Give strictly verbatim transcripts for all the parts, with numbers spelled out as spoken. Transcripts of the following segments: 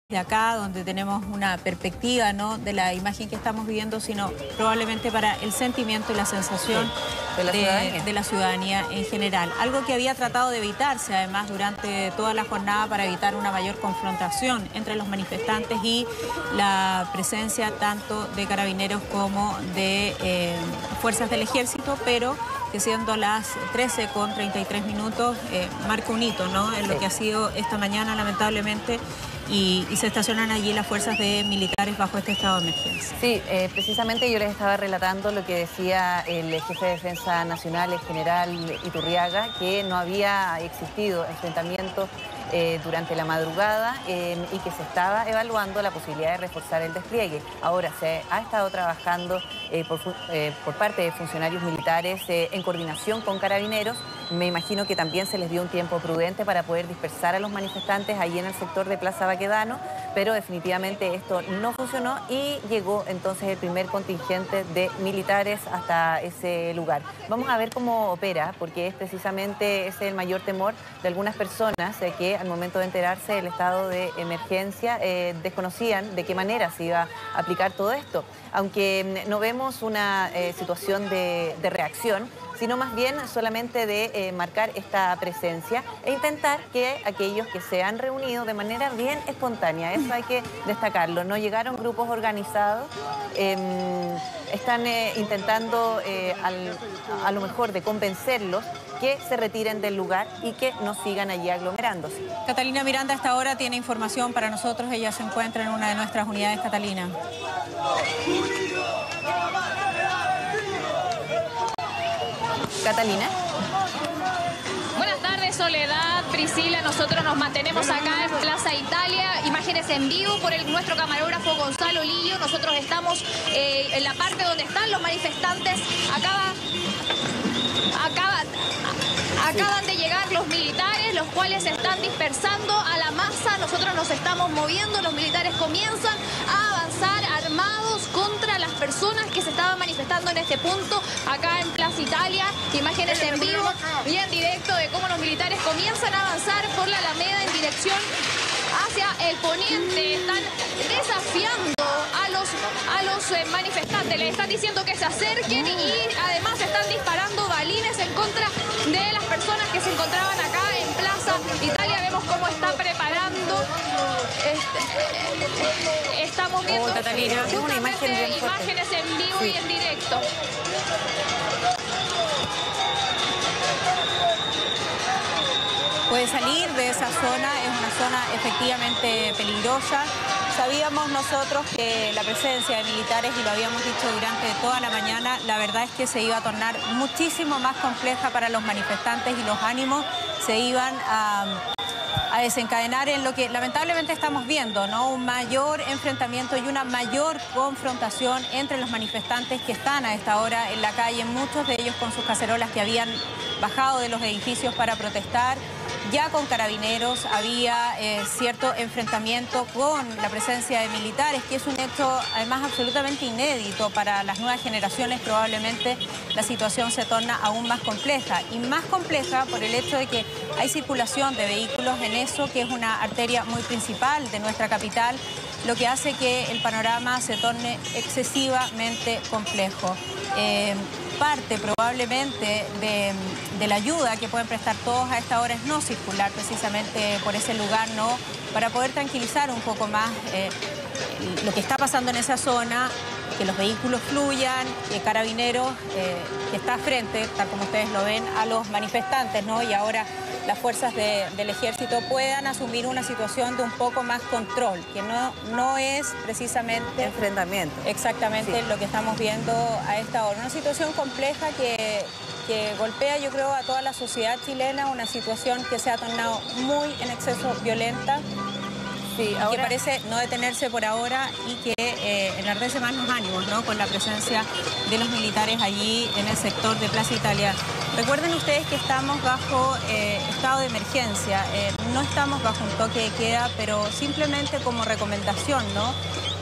de acá, donde tenemos una perspectiva, ¿no?, de la imagen que estamos viviendo, sino probablemente para el sentimiento y la sensación sí, de, la de, de la ciudadanía en general. Algo que había tratado de evitarse, además, durante toda la jornada para evitar una mayor confrontación entre los manifestantes y la presencia tanto de carabineros como de eh, fuerzas del ejército, pero que siendo las trece con treinta y tres minutos, eh, marca un hito, ¿no?, en lo sí. que ha sido esta mañana, lamentablemente, y, y se estacionan allí las fuerzas de militares bajo este estado de emergencia. Sí, eh, precisamente yo les estaba relatando lo que decía el jefe de Defensa Nacional, el general Iturriaga, que no había existido enfrentamientos eh, durante la madrugada eh, y que se estaba evaluando la posibilidad de reforzar el despliegue. Ahora se ha estado trabajando eh, por, eh, por parte de funcionarios militares eh, en coordinación con carabineros. Me imagino que también se les dio un tiempo prudente para poder dispersar a los manifestantes ahí en el sector de Plaza Baquedano, pero definitivamente esto no funcionó y llegó entonces el primer contingente de militares hasta ese lugar. Vamos a ver cómo opera, porque es precisamente ese el mayor temor de algunas personas eh, que al momento de enterarse del estado de emergencia eh, desconocían de qué manera se iba a aplicar todo esto. Aunque no vemos una eh, situación de, de reacción, sino más bien solamente de eh, marcar esta presencia e intentar que aquellos que se han reunido de manera bien espontánea, eso hay que destacarlo, no llegaron grupos organizados, eh, están eh, intentando eh, al, a lo mejor de convencerlos que se retiren del lugar y que no sigan allí aglomerándose. Catalina Miranda a esta hora tiene información para nosotros, ella se encuentra en una de nuestras unidades. Catalina. Catalina. Buenas tardes, Soledad, Priscila. Nosotros nos mantenemos acá en Plaza Italia. Imágenes en vivo por el, nuestro camarógrafo Gonzalo Lillo. Nosotros estamos eh, en la parte donde están los manifestantes. Acaba, acaba, acaban de llegar los militares, los cuales se están dispersando a la masa. Nosotros nos estamos moviendo. Los militares comienzan a avanzar armados contra las personas que se estaban manifestando en este punto, acá en Plaza Italia. Imágenes en vivo y en directo de cómo los militares comienzan a avanzar por la Alameda en dirección hacia el poniente. Están desafiando a los, a los eh, manifestantes, les están diciendo que se acerquen y además están disparando balines en contra de las personas que se encontraban acá en Plaza Italia. Vemos cómo está preparando. Este, estamos viendo oh, Catalina, una imagen bien fuerte. Imágenes en vivo sí. y en directo. Puede salir de esa zona, es una zona efectivamente peligrosa. Sabíamos nosotros que la presencia de militares, y lo habíamos dicho durante toda la mañana, la verdad es que se iba a tornar muchísimo más compleja para los manifestantes y los ánimos se iban a, a desencadenar en lo que lamentablemente estamos viendo, ¿no? Un mayor enfrentamiento y una mayor confrontación entre los manifestantes que están a esta hora en la calle, muchos de ellos con sus cacerolas que habían bajado de los edificios para protestar. Ya con carabineros había eh, cierto enfrentamiento con la presencia de militares, que es un hecho además absolutamente inédito para las nuevas generaciones. Probablemente la situación se torna aún más compleja, y más compleja por el hecho de que hay circulación de vehículos en eso, que es una arteria muy principal de nuestra capital, lo que hace que el panorama se torne excesivamente complejo. Eh, parte probablemente de, de la ayuda que pueden prestar todos a esta hora es no circular precisamente por ese lugar, ¿no?, para poder tranquilizar un poco más eh, lo que está pasando en esa zona, que los vehículos fluyan, que Carabineros eh, que está frente, tal como ustedes lo ven, a los manifestantes, ¿no?, y ahora las fuerzas de, del ejército puedan asumir una situación de un poco más control, que no, no es precisamente enfrentamiento. Exactamente sí. lo que estamos viendo a esta hora. Una situación compleja que, que golpea, yo creo, a toda la sociedad chilena, una situación que se ha tornado muy en exceso violenta. Sí, ahora... que parece no detenerse por ahora y que eh, enardece más los ánimos, ¿no?, con la presencia de los militares allí en el sector de Plaza Italia. Recuerden ustedes que estamos bajo eh, estado de emergencia, eh, no estamos bajo un toque de queda, pero simplemente como recomendación, ¿no?,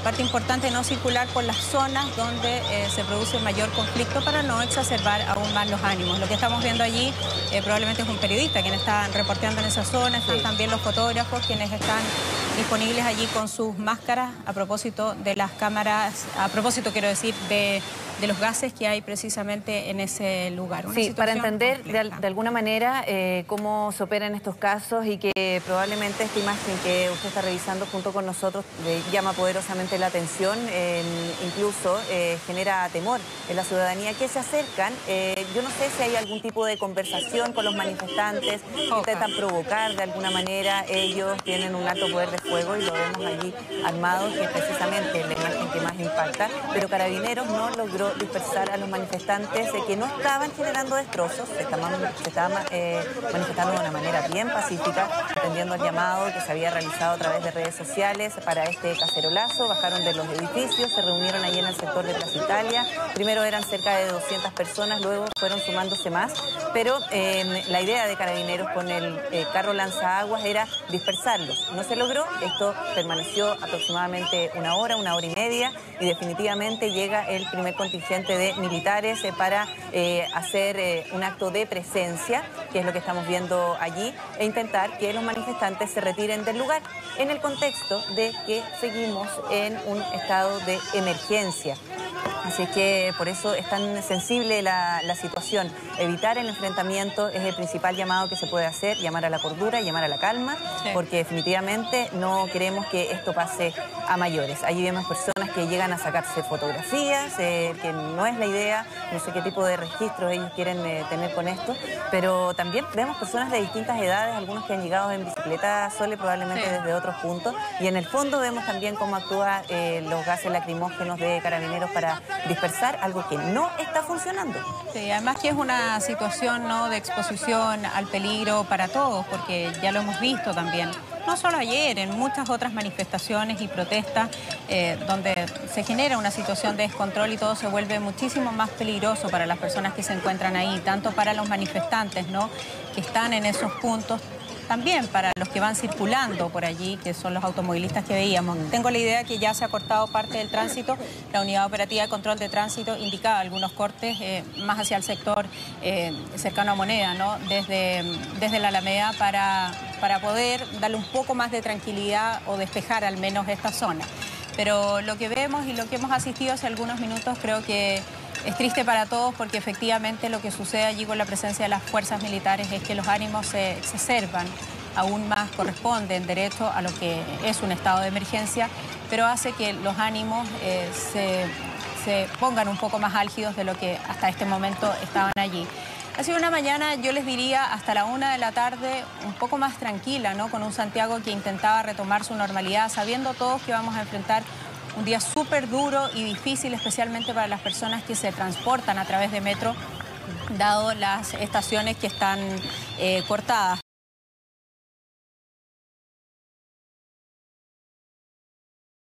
parte importante, no circular por las zonas donde eh, se produce mayor conflicto para no exacerbar aún más los ánimos. Lo que estamos viendo allí eh, probablemente es un periodista quien está reporteando en esa zona, están sí. también los fotógrafos quienes están disponibles allí con sus máscaras a propósito de las cámaras, a propósito quiero decir de, de los gases que hay precisamente en ese lugar. Una sí, para entender de, de alguna manera eh, cómo se operan estos casos y que probablemente esta imagen que usted está revisando junto con nosotros le llama poderosamente la atención, eh, incluso eh, genera temor en la ciudadanía que se acercan. Eh, yo no sé si hay algún tipo de conversación con los manifestantes, intentan provocar de alguna manera, ellos tienen un alto poder de fuego y lo vemos allí armados, que es precisamente la imagen que más impacta, pero Carabineros no logró dispersar a los manifestantes eh, que no estaban generando destrozos, se estaban, se estaban eh, manifestando de una manera bien pacífica, atendiendo al llamado que se había realizado a través de redes sociales para este cacerolazo. Bajaron de los edificios, se reunieron allí en el sector de Plaza Italia. Primero eran cerca de doscientas personas, luego fueron sumándose más, pero eh, la idea de Carabineros con el eh, carro lanzaguas era dispersarlos. No se logró, esto permaneció aproximadamente una hora, una hora y media, y definitivamente llega el primer contingente de militares eh, para eh, hacer eh, un acto de presencia, que es lo que estamos viendo allí, e intentar que los manifestantes se retiren del lugar, en el contexto de que seguimos en un estado de emergencia. Así que por eso es tan sensible la, la situación. Evitar el enfrentamiento es el principal llamado que se puede hacer, llamar a la cordura, llamar a la calma, sí. porque definitivamente no queremos que esto pase a mayores. Allí vemos personas que llegan a sacarse fotografías, eh, que no es la idea, no sé qué tipo de registros ellos quieren eh, tener con esto, pero también vemos personas de distintas edades, algunos que han llegado en bicicleta Sole, probablemente sí. desde otros puntos, y en el fondo vemos también cómo actúan eh, los gases lacrimógenos de Carabineros para dispersar algo que no está funcionando. Sí, además que es una situación, ¿no?, de exposición al peligro para todos, porque ya lo hemos visto también, no solo ayer, en muchas otras manifestaciones y protestas eh, donde se genera una situación de descontrol y todo se vuelve muchísimo más peligroso para las personas que se encuentran ahí, tanto para los manifestantes, ¿no?, que están en esos puntos, también para los que van circulando por allí, que son los automovilistas que veíamos. Tengo la idea que ya se ha cortado parte del tránsito. La Unidad Operativa de Control de Tránsito indicaba algunos cortes eh, más hacia el sector eh, cercano a Moneda, ¿no?, desde, desde la Alameda para, para poder darle un poco más de tranquilidad o despejar al menos esta zona. Pero lo que vemos y lo que hemos asistido hace algunos minutos creo que es triste para todos, porque efectivamente lo que sucede allí con la presencia de las fuerzas militares es que los ánimos se exacerban, aún más corresponde en derecho a lo que es un estado de emergencia, pero hace que los ánimos eh, se, se pongan un poco más álgidos de lo que hasta este momento estaban allí. Ha sido una mañana, yo les diría, hasta la una de la tarde, un poco más tranquila, ¿no?, con un Santiago que intentaba retomar su normalidad, sabiendo todos que vamos a enfrentar un día súper duro y difícil, especialmente para las personas que se transportan a través de metro, dado las estaciones que están eh, cortadas.